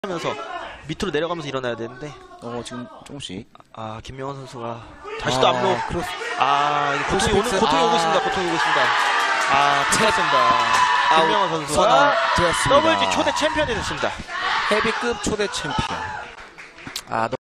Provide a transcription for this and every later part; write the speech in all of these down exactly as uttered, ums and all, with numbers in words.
하면서 밑으로 내려가면서 일어나야 되는데 어 지금 조금씩 아 김명환 선수가 다시 또 아, 앞으로 크로스. 아 이거 고통이 오는 고통이 아. 오고 있습니다. 고통이 오고 있습니다. 아 틀렸습니다. 김명환 선수가 되었습니다. 더블지 초대 챔피언이 됐습니다. 헤비급 초대 챔피언. 아 너...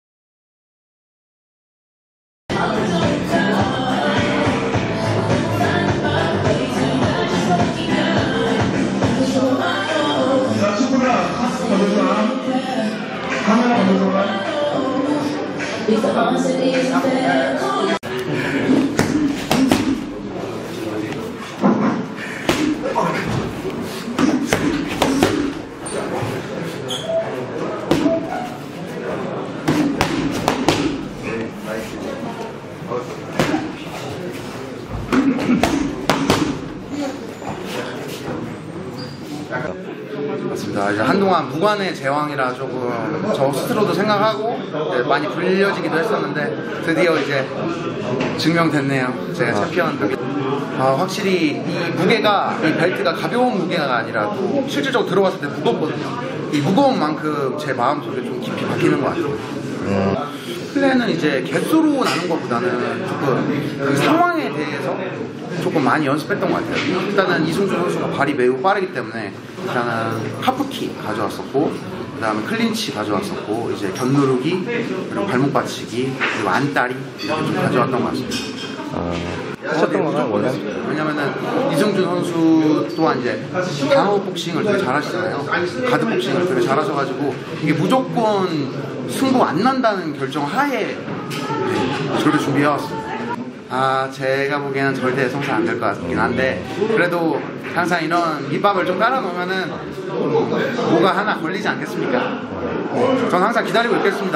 맞습니다. 이제 한동안 무관의 제왕이라 조금 저 스스로도 생각하고 많이 불려지기도 했었는데 드디어 이제 증명됐네요. 제가 챔피언. 아, 확실히 이 무게가, 이 벨트가 가벼운 무게가 아니라 또 실질적으로 들어갔을 때 무겁거든요. 이 무거운 만큼 제 마음속에 좀 깊이 박히는 것 같아요. 음. 플랜은 이제 개수로 나눈 것보다는 조금 그 상황에 대해서 조금 많이 연습했던 것 같아요. 일단은 이승준 선수가 발이 매우 빠르기 때문에 일단은 하프킥 가져왔었고, 그 다음에 클린치 가져왔었고, 이제 견누르기, 그리고 발목 받치기, 그리고 안다리 이렇게 좀 가져왔던 것 같습니다. 어... 하셨던 거는 원래? 왜냐면은 이승준 선수 또한 이제 강호 복싱을 되게 잘하시잖아요. 가드 복싱을 되게 잘하셔가지고 이게 무조건 승부 안 난다는 결정 하에 네, 저를 준비해왔습니다. 아, 제가 보기에는 절대 성사 안 될 것 같긴 한데 그래도 항상 이런 밑밥을 좀 깔아놓으면은 뭐가 하나 걸리지 않겠습니까? 네, 저는 항상 기다리고 있겠습니다.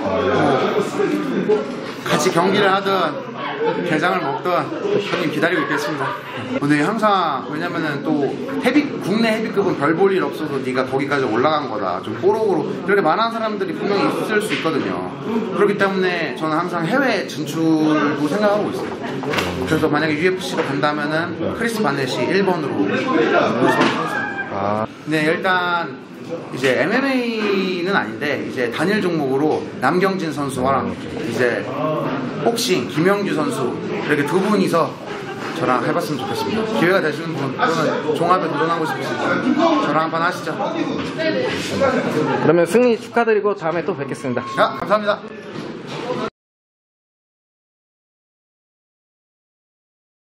뭐, 같이 경기를 하든 게장을 먹든 형님 기다리고 있겠습니다. 근데 항상 왜냐면은 또 헤비 국내 헤비급은 별 볼 일 없어도 네가 거기까지 올라간 거다. 좀 뽀록으로 이렇게 말하는 사람들이 분명히 있을 수 있거든요. 그렇기 때문에 저는 항상 해외 진출도 생각하고 있어요. 그래서 만약에 유에프씨로 간다면은 크리스 바넷이 일 번으로 아... 네, 일단 이제 엠엠에이는 아닌데 이제 단일 종목으로 남경진 선수랑 이제 복싱 김영규 선수 이렇게 두 분이서 저랑 해봤으면 좋겠습니다. 기회가 되시는 분 또는 종합에 도전하고 싶으신 분 저랑 한판 하시죠. 그러면 승리 축하드리고 다음에 또 뵙겠습니다. 자, 감사합니다.